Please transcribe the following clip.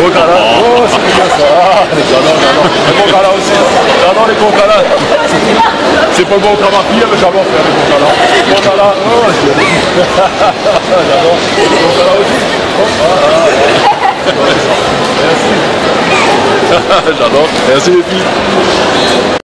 Gros câlin. Oh, c'est bien ça. J'adore. Les gros câlins aussi. J'adore les gros câlins. C'est pas bon au travail, mais j'adore faire les gros câlins. Gros câlins. Oh, j'adore. Les gros câlins aussi. Merci. J'adore. Merci les filles.